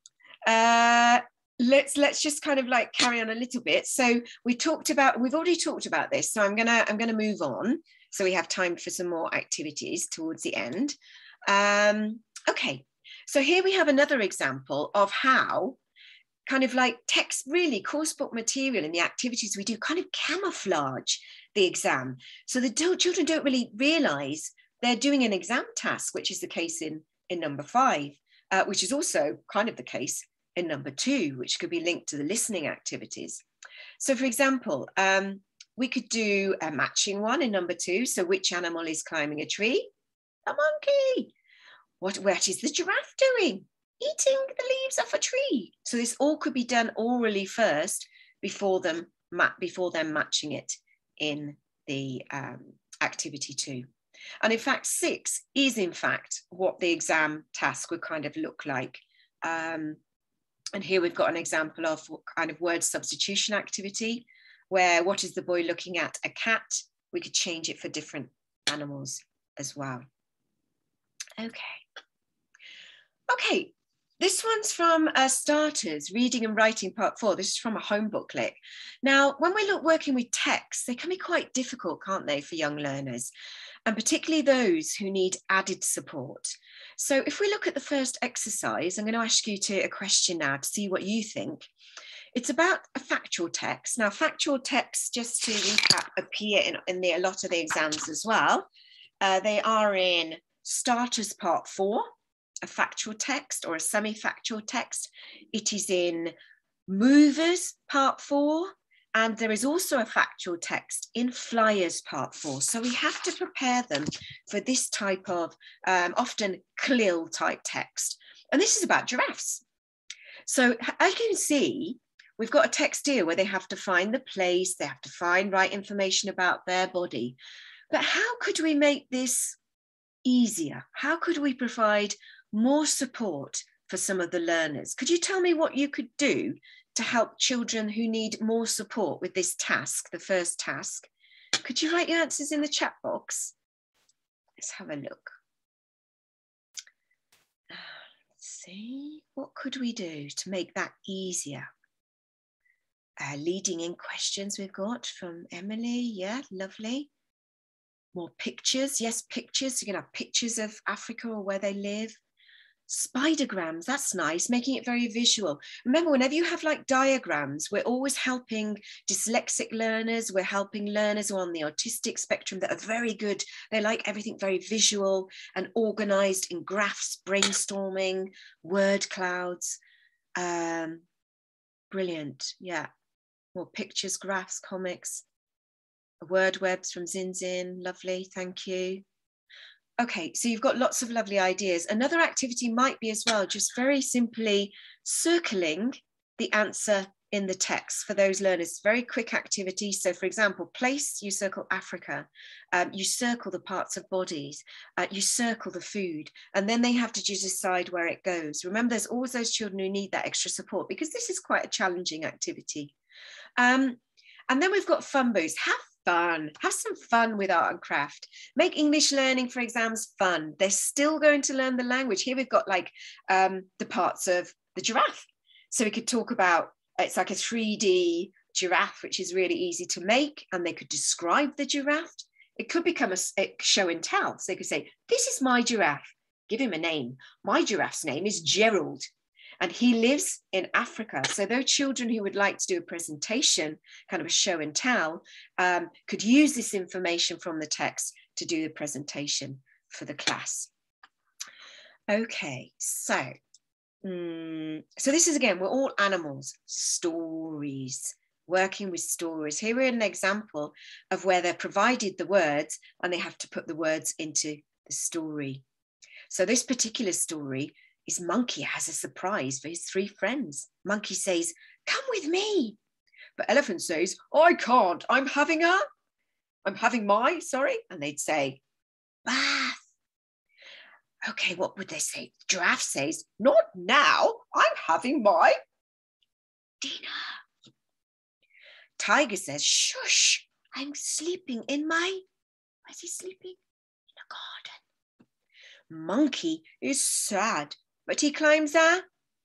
uh, let's let's just kind of like carry on a little bit. So we talked about, we've already talked about this. So I'm gonna I'm gonna move on. So we have time for some more activities towards the end. Um, okay, so here we have another example of how kind of like text, really course book material and the activities we do kind of camouflage the exam. So the children don't really realize they're doing an exam task, which is the case in, in number five, uh, which is also kind of the case in number two, which could be linked to the listening activities. So for example, um, we could do a matching one in number two. So which animal is climbing a tree? A monkey. What, what is the giraffe doing? Eating the leaves off a tree. So this all could be done orally first before them before them matching it in the um, activity two. And in fact, six is in fact what the exam task would kind of look like. Um, and here we've got an example of what kind of word substitution activity, where what is the boy looking at? A cat. We could change it for different animals as well. Okay. Okay. This one's from uh, Starters, Reading and Writing Part Four. This is from a home booklet. Now, when we look working with text, they can be quite difficult, can't they, for young learners, and particularly those who need added support. So if we look at the first exercise, I'm going to ask you to a question now to see what you think. It's about a factual text. Now, factual texts, just to recap, appear in, in the, a lot of the exams as well. Uh, they are in Starters Part Four, a factual text or a semi-factual text. It is in Movers, part four, and there is also a factual text in Flyers, part four. So we have to prepare them for this type of um, often C L I L type text. And this is about giraffes. So as you can see, we've got a text here where they have to find the place, they have to find right information about their body. But how could we make this easier? How could we provide more support for some of the learners? Could you tell me what you could do to help children who need more support with this task, the first task? Could you write your answers in the chat box? Let's have a look. Let's see, what could we do to make that easier? Uh, leading in questions we've got from Emily. Yeah, lovely. More pictures. Yes, pictures. You can have pictures of Africa or where they live. Spidergrams, that's nice, making it very visual. Remember, whenever you have like diagrams, we're always helping dyslexic learners, we're helping learners who are on the autistic spectrum that are very good. They like everything very visual and organized in graphs, brainstorming, word clouds. Um, brilliant, yeah. More pictures, graphs, comics. Word webs from Zinzin, lovely, thank you. Okay, so you've got lots of lovely ideas. Another activity might be as well, just very simply circling the answer in the text for those learners. Very quick activity. So for example, place, you circle Africa, um, you circle the parts of bodies, uh, you circle the food, and then they have to just decide where it goes. Remember, there's always those children who need that extra support because this is quite a challenging activity. Um, and then we've got fun boost. Have fun, have some fun with art and craft. Make English learning for exams fun. They're still going to learn the language. Here we've got like um, the parts of the giraffe. So we could talk about, it's like a three D giraffe, which is really easy to make, and they could describe the giraffe. It could become a, a show and tell. So they could say, this is my giraffe, give him a name. My giraffe's name is Gerald, and he lives in Africa. So those children who would like to do a presentation, kind of a show and tell, um, could use this information from the text to do the presentation for the class. Okay, so, um, so this is again, we're all animals, stories, working with stories. Here we're an example of where they're provided the words and they have to put the words into the story. So this particular story is Monkey has a surprise for his three friends. Monkey says, come with me. But Elephant says, I can't, I'm having a, I'm having my, sorry. And they'd say, bath. Okay, what would they say? Giraffe says, not now, I'm having my dinner. Tiger says, shush, I'm sleeping in my, where's he sleeping? In the garden. Monkey is sad, but he climbs a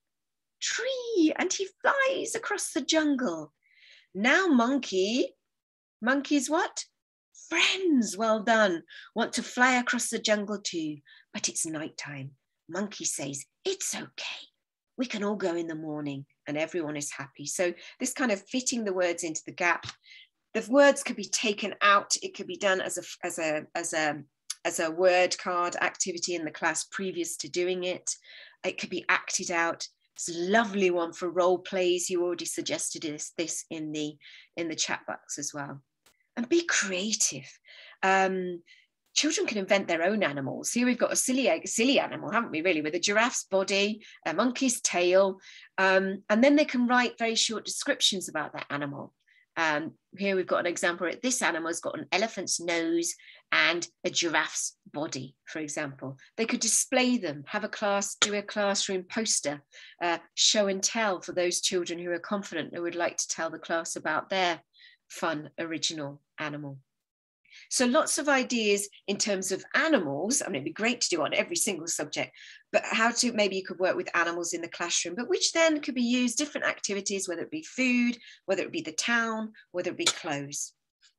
tree and he flies across the jungle. Now Monkey, Monkey's what? Friends, well done, want to fly across the jungle too, but it's nighttime. Monkey says, it's okay, we can all go in the morning, and everyone is happy. So this kind of fitting the words into the gap. The words could be taken out, it could be done as a, as a, as a, as a word card activity in the class previous to doing it. It could be acted out. It's a lovely one for role plays. You already suggested this, this in the in the chat box as well. And be creative. Um, children can invent their own animals. Here we've got a silly, silly animal, haven't we, really, with a giraffe's body, a monkey's tail, um, and then they can write very short descriptions about that animal. Um, here we've got an example. This animal has got an elephant's nose and a giraffe's body, for example. They could display them, have a class, do a classroom poster, uh, show and tell for those children who are confident, who would like to tell the class about their fun, original animal. So lots of ideas in terms of animals. I mean, it'd be great to do on every single subject, but how to, maybe you could work with animals in the classroom, but which then could be used, different activities, whether it be food, whether it be the town, whether it be clothes.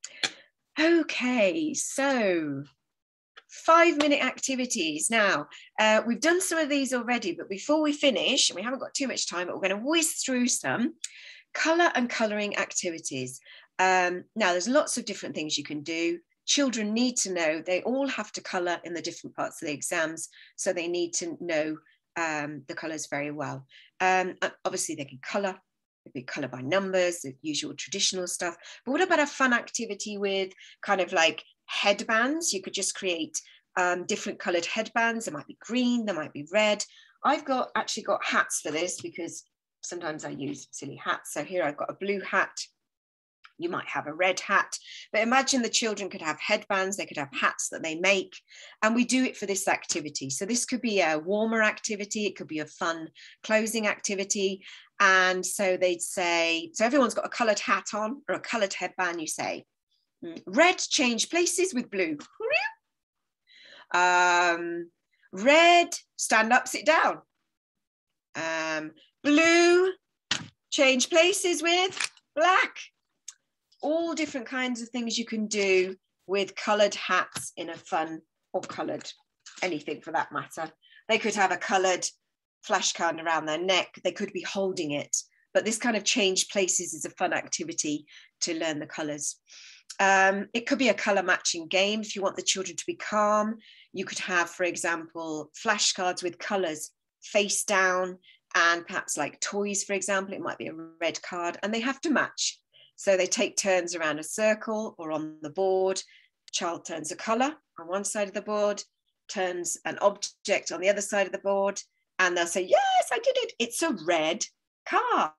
Okay, so five minute activities. Now, uh, we've done some of these already, but before we finish, and we haven't got too much time, but we're going to whiz through some colour and colouring activities. Um, now, there's lots of different things you can do. Children need to know, they all have to colour in the different parts of the exams, so they need to know um, the colours very well. Um, obviously, they can colour, It'd be colour by numbers, the usual traditional stuff. But what about a fun activity with kind of like headbands? You could just create um, different coloured headbands. There might be green, there might be red. I've got actually got hats for this because sometimes I use silly hats. So here I've got a blue hat. You might have a red hat, but imagine the children could have headbands, they could have hats that they make, and we do it for this activity. So this could be a warmer activity, it could be a fun closing activity. And so they'd say, so everyone's got a coloured hat on or a coloured headband, you say, red, change places with blue. Um, red, stand up, sit down. Um, blue, change places with black. All different kinds of things you can do with coloured hats in a fun, or coloured anything for that matter. They could have a coloured flashcard around their neck. They could be holding it. But this kind of change places is a fun activity to learn the colours. Um, it could be a colour matching game. If you want the children to be calm, you could have, for example, flashcards with colours face down, and perhaps like toys, for example, it might be a red card, and they have to match. So they take turns around a circle or on the board. Child turns a colour on one side of the board, turns an object on the other side of the board, and they'll say, yes, I did it. It's a red car.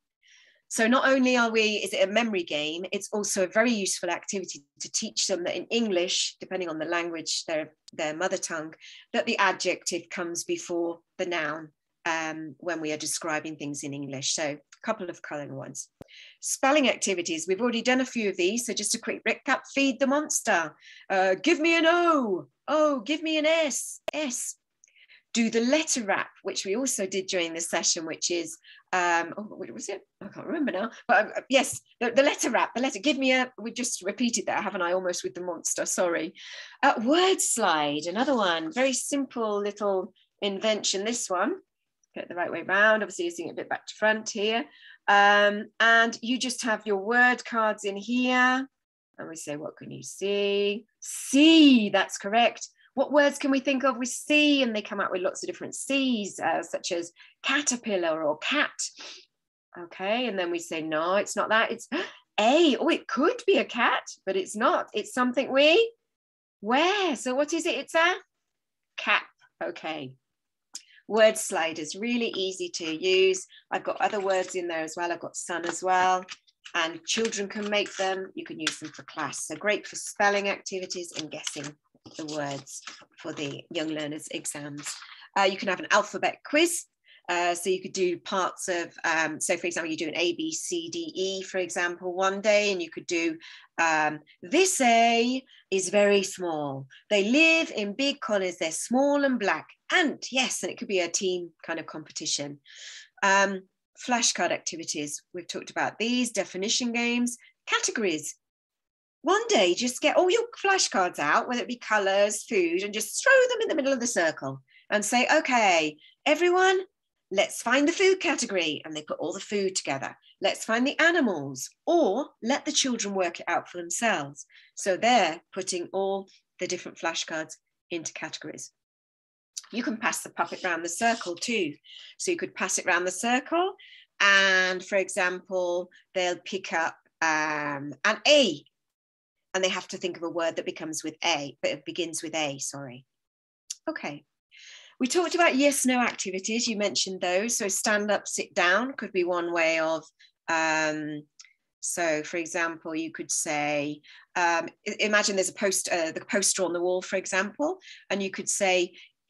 So not only are we, is it a memory game, it's also a very useful activity to teach them that in English, depending on the language, their, their mother tongue, that the adjective comes before the noun um, when we are describing things in English. So a couple of colouring ones. Spelling activities, we've already done a few of these, so just a quick recap. Feed the monster, uh, give me an O, oh, give me an S, S. Do the letter wrap, which we also did during this session, which is, um, oh, what was it? I can't remember now, but uh, yes, the, the letter wrap, the letter, give me a, we just repeated that, haven't I, almost with the monster, sorry. Uh, word slide, another one, very simple little invention, this one, get it the right way around, obviously using it a bit back to front here. Um, and you just have your word cards in here, and we say, what can you see? See, that's correct. What words can we think of with C? And they come out with lots of different C's, uh, such as caterpillar or cat. Okay, and then we say, no, it's not that, it's A. Oh, it could be a cat, but it's not. It's something we wear. So what is it? It's a cap. Okay. Word slide is really easy to use. I've got other words in there as well. I've got sun as well. And children can make them. You can use them for class. So great for spelling activities and guessing the words for the young learners exams. Uh, you can have an alphabet quiz. Uh, so you could do parts of, um, so for example, you do an A, B, C, D, E, for example, one day, and you could do, um, this A is very small. They live in big colors, they're small and black. And yes, and it could be a team kind of competition. Um, flashcard activities, we've talked about these, definition games, categories. One day, just get all your flashcards out, whether it be colors, food, and just throw them in the middle of the circle and say, okay, everyone, let's find the food category. And they put all the food together. Let's find the animals, or let the children work it out for themselves. So they're putting all the different flashcards into categories. You can pass the puppet around the circle too. So you could pass it around the circle, and for example, they'll pick up um, an A, and they have to think of a word that becomes with A, but it begins with A, sorry. Okay. We talked about yes, no activities. You mentioned those. So stand up, sit down could be one way of, um, so for example, you could say, um, imagine there's a post, uh, the poster on the wall, for example, and you could say,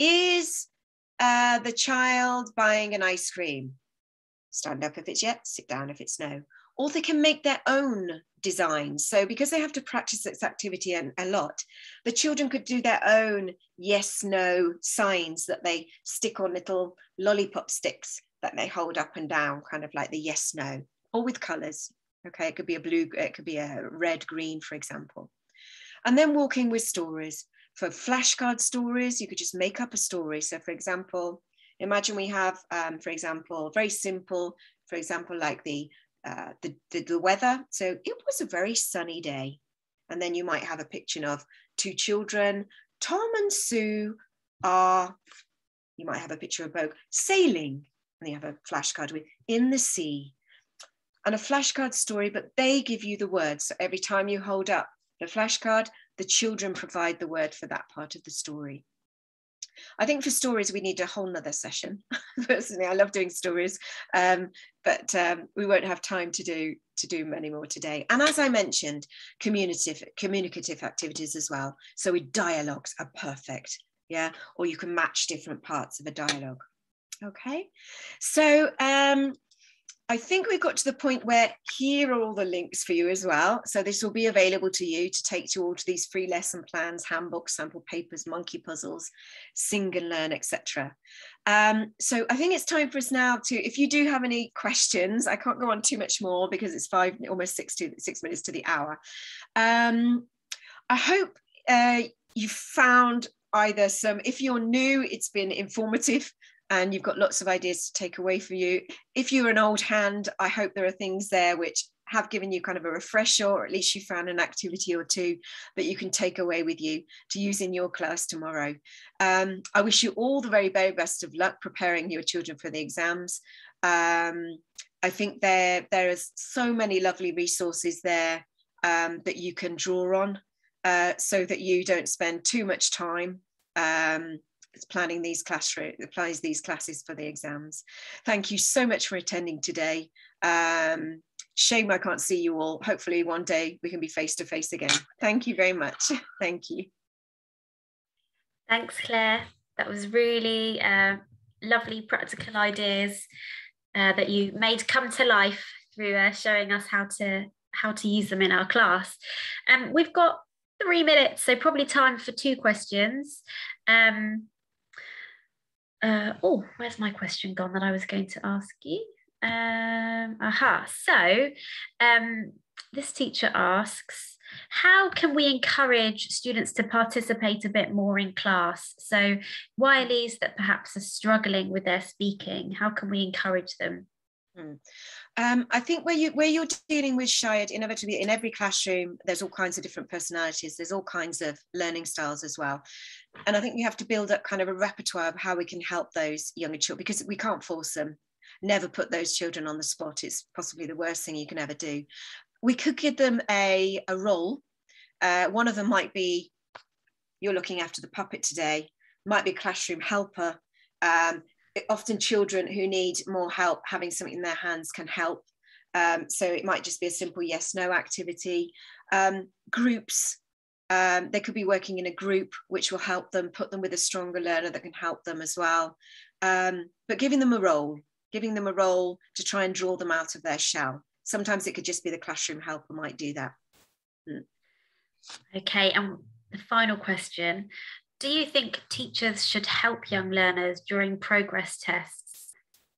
is uh, the child buying an ice cream? Stand up if it's yes, sit down if it's no. Or they can make their own designs. So because they have to practice this activity a, a lot, the children could do their own yes, no signs that they stick on little lollipop sticks that they hold up and down, kind of like the yes, no, or with colors. Okay, it could be a blue, it could be a red, green, for example. And then walking with stories. For flashcard stories, you could just make up a story. So for example, imagine we have, um, for example, very simple, for example, like the Uh, the, the, the weather. So it was a very sunny day. And then you might have a picture of two children, Tom and Sue are, you might have a picture of both sailing, and you have a flashcard with in the sea. and a flashcard story, but they give you the words. So every time you hold up the flashcard, the children provide the word for that part of the story. I think for stories, we need a whole nother session. Personally, I love doing stories, um, but um, we won't have time to do to do many more today. And as I mentioned, communicative, communicative activities as well. So with dialogues are perfect, yeah? Or you can match different parts of a dialogue. Okay, so um, I think we've got to the point where here are all the links for you as well. So this will be available to you to take to all to these free lesson plans, handbooks, sample papers, monkey puzzles, sing and learn, et cetera. Um, so I think it's time for us now to, if you do have any questions, I can't go on too much more because it's five, almost six, to, six minutes to the hour. Um, I hope uh, you found either some, if you're new, it's been informative, and you've got lots of ideas to take away for you. If you're an old hand, I hope there are things there which have given you kind of a refresher, or at least you found an activity or two that you can take away with you to use in your class tomorrow. Um, I wish you all the very, very best of luck preparing your children for the exams. Um, I think there, there is so many lovely resources there um, that you can draw on uh, so that you don't spend too much time um, planning these classroom, applies these classes for the exams. Thank you so much for attending today. Um, shame I can't see you all. Hopefully one day we can be face to face again. Thank you very much. Thank you. Thanks, Claire. That was really uh, lovely practical ideas uh, that you made come to life through uh, showing us how to how to use them in our class. Um, we've got three minutes, so probably time for two questions. Um, Uh, oh, where's my question gone that I was going to ask you? Um, aha, so um, this teacher asks, how can we encourage students to participate a bit more in class? So Wileys that perhaps are struggling with their speaking, how can we encourage them? Hmm. Um, I think where you where you're dealing with shy, inevitably in every classroom, there's all kinds of different personalities. There's all kinds of learning styles as well, and I think we have to build up kind of a repertoire of how we can help those younger children, because we can't force them. Never put those children on the spot. It's possibly the worst thing you can ever do. We could give them a a role. Uh, one of them might be, you're looking after the puppet today. Might be classroom helper. Um, Often children who need more help, having something in their hands can help. Um, so it might just be a simple yes, no activity. Um, groups, um, they could be working in a group which will help them, put them with a stronger learner that can help them as well. Um, but giving them a role, giving them a role to try and draw them out of their shell. Sometimes it could just be the classroom helper might do that. Hmm. Okay, and the final question. Do you think teachers should help young learners during progress tests?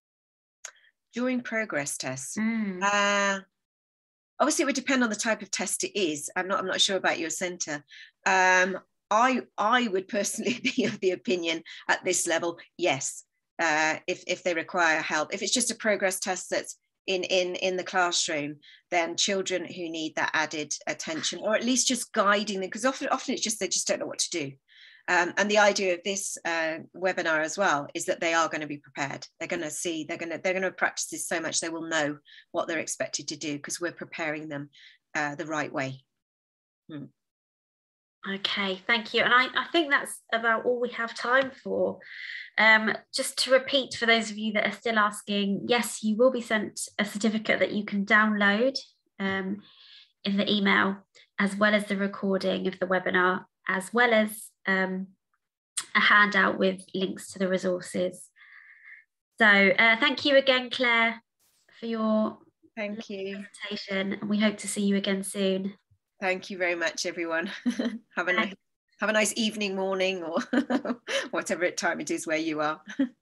During progress tests? Mm. Uh, obviously, it would depend on the type of test it is. I'm not, I'm not sure about your centre. Um, I, I would personally be of the opinion at this level, yes, uh, if, if they require help. If it's just a progress test that's in, in, in the classroom, then children who need that added attention, or at least just guiding them, because often, often it's just they just don't know what to do. Um, and the idea of this uh, webinar as well is that they are going to be prepared. They're going to see, they're going to, they're going to practice this so much they will know what they're expected to do, because we're preparing them uh, the right way. Hmm. Okay, thank you. And I, I think that's about all we have time for. Um, just to repeat for those of you that are still asking, yes, you will be sent a certificate that you can download um, in the email, as well as the recording of the webinar, as well as um, a handout with links to the resources. So uh, thank you again, Claire, for your thank you presentation, and we hope to see you again soon. Thank you very much, everyone. have a nice have a nice evening, morning, or whatever time it is where you are.